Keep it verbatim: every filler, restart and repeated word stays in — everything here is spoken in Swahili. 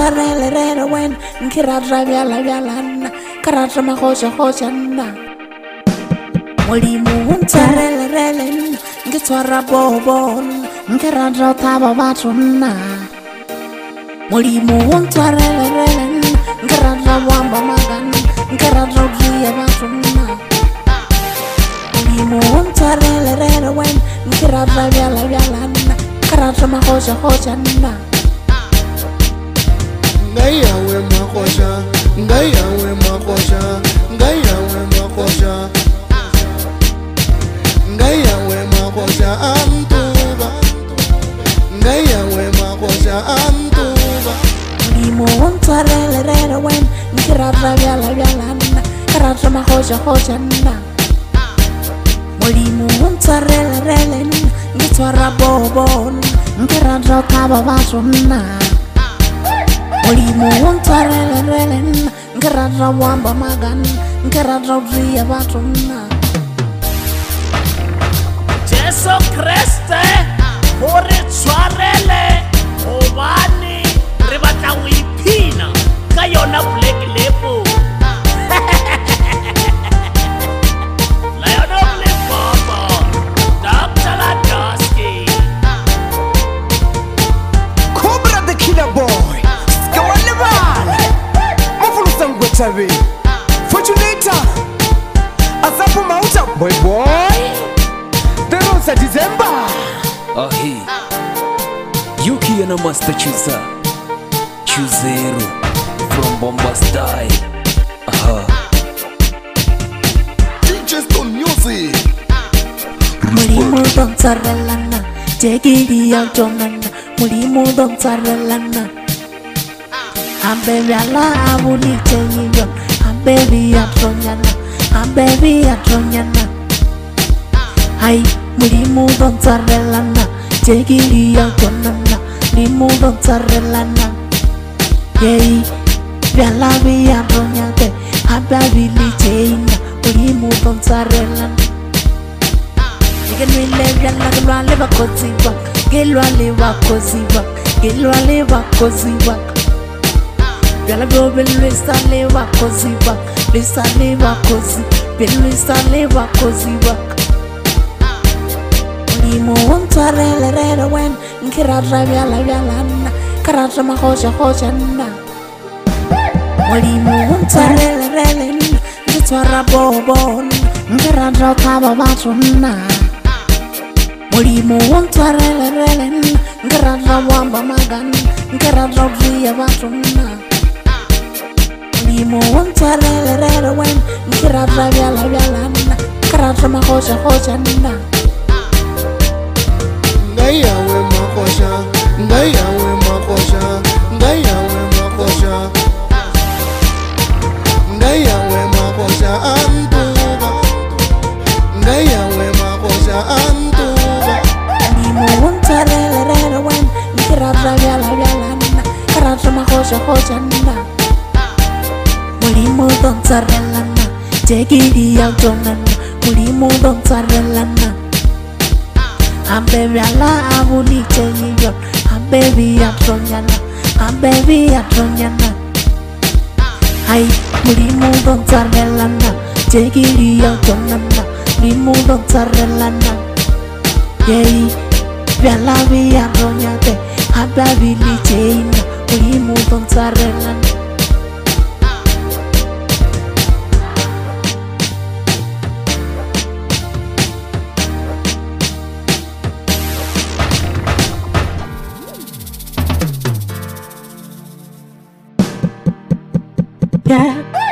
ntwarele rele wen nkiratra byala byalana karatra mahosha hoshana Molimo ntwarele rele ngitwara bobon nkiratra utaba batuna Molimo ntwarele rele nkiratra wamba magan nkiratra utriya batuna Molimo ntwarele rele wen nkiratra byala byalana karatra mahosha hoshana Ngaya we makosha, ngaya we makosha, ngaya we makosha, ngaya we makosha antuba, ngaya we makosha antuba. Molimo ntwarele rele wen nkiratra byala byalana karatra mahosha hoshana Molimo ntwarele rele ngitwara bobon nkiratra utaba batuna Molimo ntwarele rele nkiratra wamba magan nkiratra utriya batuna Jesu Kriste hore tshwarele hobane re batla go iphina ka yona Black Label Lion of Limpopo Doctor Landowski Cobra the killer boy Skawaleval Mafulusa ngwetabe Fortunator Asapo mauta boy boy Derosa December Ahi Yuki and a master chooser Choosero from Bomba Style Aha D J Stone Music. Molimo ntwarelana jegiri ya tonana Molimo ntwarelana Ambebyala abuli chenyiyo Ambebi ya tonyana Ambebi ya tonyana Hai Molimo ntwarelana jegiri ya tonana Molimo ntwarelana Yei byala biya tonyate Ambebi li chenya Molimo ntwarelana Gelwile byala gelwale bakoziwa Gelwale bakoziwa Gelwale bakoziwa Byala belwisa le bakoziwa Lisa le bakozi Belwisa le bakoziwa Molimo ntwarele rele wen nkiratra byala byalana karatra mahosha hoshana Molimo ntwarele rele ngitwara bobon nkiratra utaba batuna Molimo ntwarele rele nkiratra wamba magan nkiratra utriya batuna Molimo ntwarele rele wen nkiratra byala byalana karatra mahosha hoshana Ngaya we makosha, ngaya we makosha, ngaya we makosha, ngaya we makosha antuba, ngaya we makosha antuba. Molimo ntwarele rele wen nkiratra byala byalana karatra mahosha hoshana Molimo ntwarelana jegiri ya tonana Molimo ntwarelana Ambebyala abuli chenyiyo Ambebi ya tonyana Ambebi ya tonyana Hai Molimo ntwarelana jegiri ya tonana Molimo ntwarelana Yei byala biya tonyate Ambebi li chenya Molimo ntwarelana Yeah.